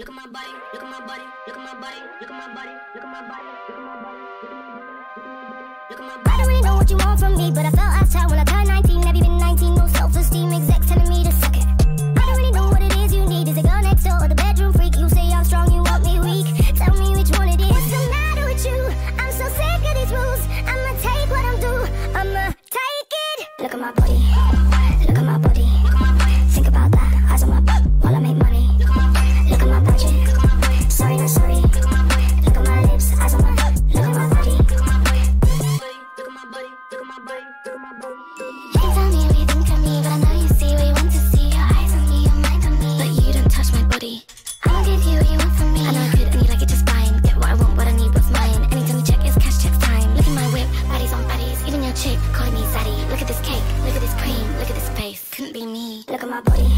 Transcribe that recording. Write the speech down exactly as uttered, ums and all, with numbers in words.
Look at my body, look at my body, look at my body, look at my body, look at my body, look at my body, look at my body, look at my body. I don't really know what you want from me, but I felt I child when I turned nineteen. Have you been nineteen? No self-esteem, execs telling me to suck it. I don't really know what it is you need. Is it girl next door or the bedroom freak? You say I'm strong, you want me weak. Tell me which one it is. What's the matter with you? I'm so sick of these rules. I'ma take what I'm due. I'ma take it. Look at my body. Look at my body. Think about that. Eyes on my butt while I make money. Look at my budget. Sorry, not sorry. Look at my lips. Eyes on my butt. Look at my body. Look at my body. Look at my body. Look at my body. Look at my body. You can tell me what you think of me, but I know you see what you want to see. Your eyes on me, your mind on me, but you don't touch my body. I'ma give you what you want from me. I know I could, and you like it just fine. Get what I want, what I need, what's mine. Anytime you check, it's cash checks time. Look at my whip, baddies on baddies. Even your chick calling me zaddy. Look at this cake, look at this cream, look at this face. Couldn't be me. Look at my body.